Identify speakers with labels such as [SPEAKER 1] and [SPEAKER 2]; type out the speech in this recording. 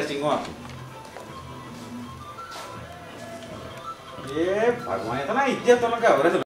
[SPEAKER 1] Testing हुआ। ये भगवान इतना इज्जत तो लगा